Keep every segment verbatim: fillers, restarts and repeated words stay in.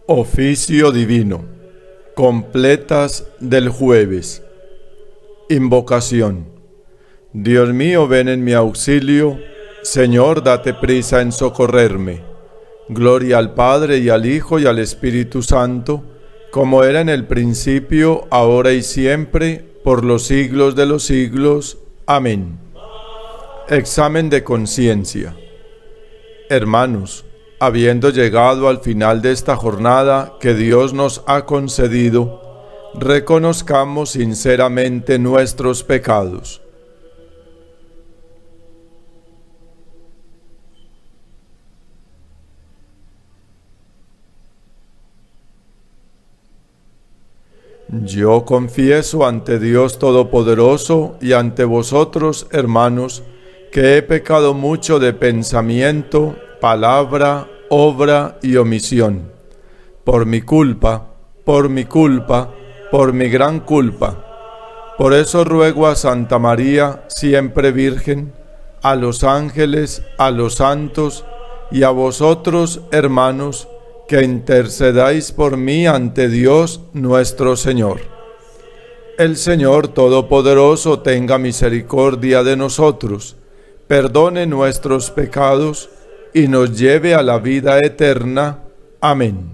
Oficio divino. Completas del jueves. Invocación. Dios mío, ven en mi auxilio. Señor, date prisa en socorrerme. Gloria al Padre, y al Hijo, y al Espíritu Santo, como era en el principio, ahora y siempre, por los siglos de los siglos. Amén. Examen de conciencia. Hermanos, habiendo llegado al final de esta jornada que Dios nos ha concedido, reconozcamos sinceramente nuestros pecados. Yo confieso ante Dios Todopoderoso y ante vosotros, hermanos, que he pecado mucho de pensamiento, palabra, obra y omisión. Por mi culpa, por mi culpa, por mi gran culpa. Por eso ruego a Santa María, siempre Virgen, a los ángeles, a los santos y a vosotros, hermanos, que intercedáis por mí ante Dios nuestro Señor. El Señor Todopoderoso tenga misericordia de nosotros, perdone nuestros pecados y nos lleve a la vida eterna. Amén.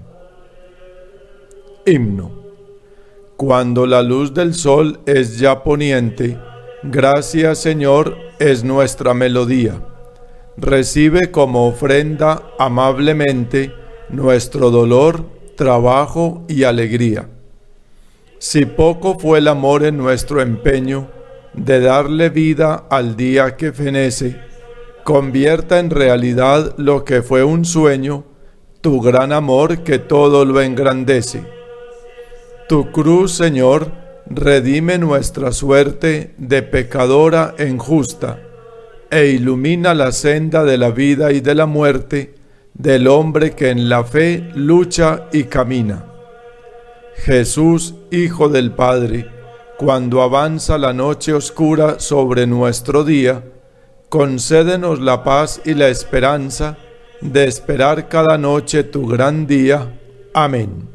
Himno. Cuando la luz del sol es ya poniente, gracias, Señor, es nuestra melodía. Recibe como ofrenda amablemente nuestro dolor, trabajo y alegría. Si poco fue el amor en nuestro empeño de darle vida al día que fenece, convierta en realidad lo que fue un sueño, tu gran amor que todo lo engrandece. Tu cruz, Señor, redime nuestra suerte de pecadora en justa, e ilumina la senda de la vida y de la muerte del hombre que en la fe lucha y camina. Jesús, Hijo del Padre, cuando avanza la noche oscura sobre nuestro día, concédenos la paz y la esperanza de esperar cada noche tu gran día. Amén.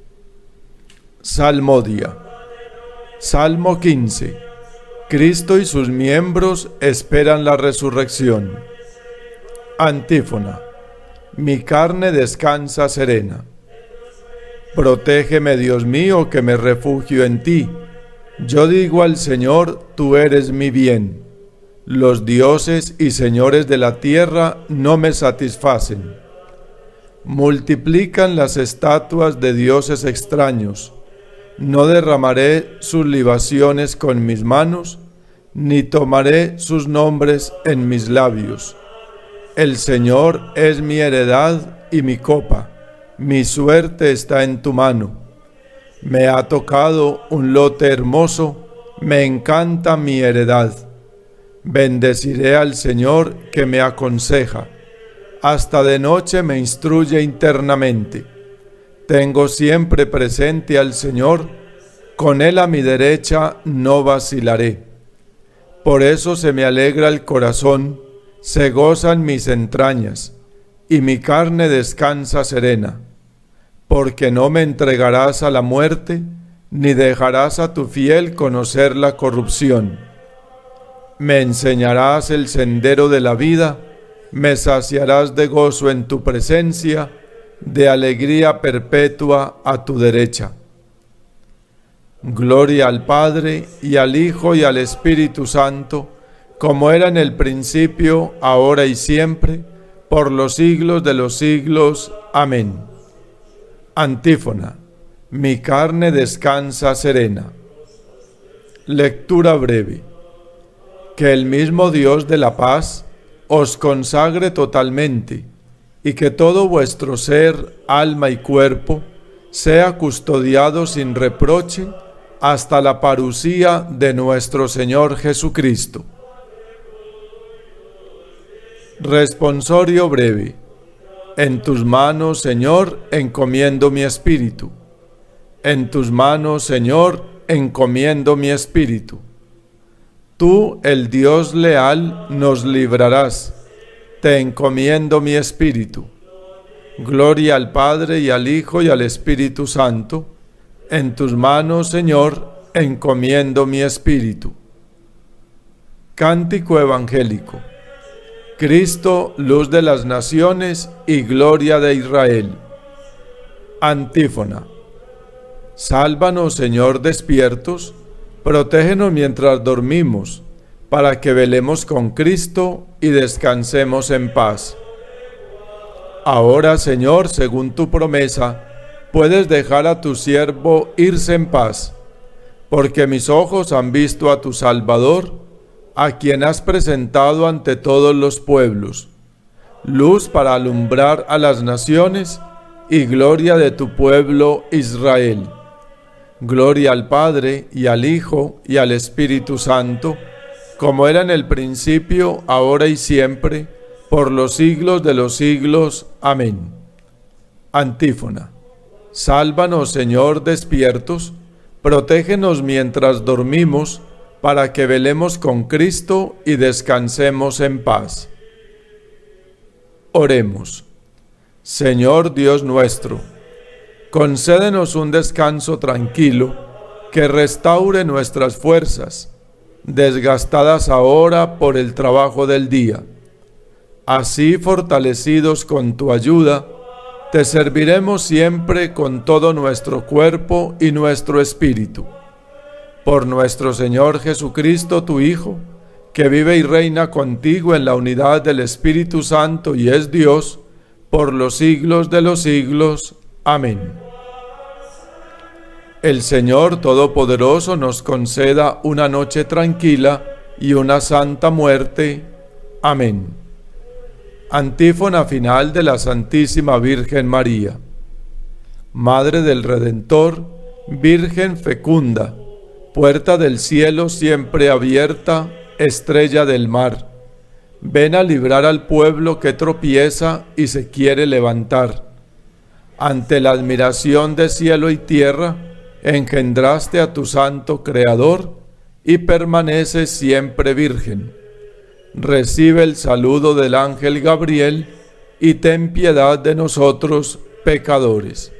Salmodia. Salmo quince. Cristo y sus miembros esperan la resurrección. Antífona. Mi carne descansa serena. Protégeme, Dios mío, que me refugio en ti. Yo digo al Señor, tú eres mi bien. Los dioses y señores de la tierra no me satisfacen. Multiplican las estatuas de dioses extraños. No derramaré sus libaciones con mis manos, ni tomaré sus nombres en mis labios. El Señor es mi heredad y mi copa, mi suerte está en tu mano. Me ha tocado un lote hermoso, me encanta mi heredad. Bendeciré al Señor que me aconseja, hasta de noche me instruye internamente. Tengo siempre presente al Señor, con Él a mi derecha no vacilaré. Por eso se me alegra el corazón, se gozan mis entrañas, y mi carne descansa serena, porque no me entregarás a la muerte, ni dejarás a tu fiel conocer la corrupción. Me enseñarás el sendero de la vida, me saciarás de gozo en tu presencia, de alegría perpetua a tu derecha. Gloria al Padre, y al Hijo, y al Espíritu Santo, como era en el principio, ahora y siempre, por los siglos de los siglos. Amén. Antífona. Mi carne descansa serena. Lectura breve. Que el mismo Dios de la paz os consagre totalmente, y que todo vuestro ser, alma y cuerpo sea custodiado sin reproche hasta la parucía de nuestro Señor Jesucristo. Responsorio breve. En tus manos, Señor, encomiendo mi espíritu. En tus manos, Señor, encomiendo mi espíritu. Tú, el Dios leal, nos librarás. Te encomiendo mi espíritu. Gloria al Padre, y al Hijo, y al Espíritu Santo. En tus manos, Señor, encomiendo mi espíritu. Cántico evangélico. Cristo, luz de las naciones y gloria de Israel. Antífona. Sálvanos, Señor, despiertos, protégenos mientras dormimos, para que velemos con Cristo y descansemos en paz. Ahora, Señor, según tu promesa, puedes dejar a tu siervo irse en paz, porque mis ojos han visto a tu Salvador, a quien has presentado ante todos los pueblos, luz para alumbrar a las naciones y gloria de tu pueblo Israel. Gloria al Padre, y al Hijo, y al Espíritu Santo, como era en el principio, ahora y siempre, por los siglos de los siglos. Amén. Antífona. Sálvanos, Señor, despiertos, protégenos mientras dormimos, para que velemos con Cristo y descansemos en paz. Oremos. Señor Dios nuestro, concédenos un descanso tranquilo que restaure nuestras fuerzas, desgastadas ahora por el trabajo del día. Así, fortalecidos con tu ayuda, te serviremos siempre con todo nuestro cuerpo y nuestro espíritu. Por nuestro Señor Jesucristo, tu Hijo, que vive y reina contigo en la unidad del Espíritu Santo y es Dios, por los siglos de los siglos. Amén. El Señor Todopoderoso nos conceda una noche tranquila y una santa muerte. Amén. Antífona final de la Santísima Virgen María. Madre del Redentor, Virgen fecunda, puerta del cielo siempre abierta, estrella del mar, ven a librar al pueblo que tropieza y se quiere levantar. Ante la admiración de cielo y tierra, engendraste a tu santo Creador y permaneces siempre virgen. Recibe el saludo del ángel Gabriel y ten piedad de nosotros, pecadores.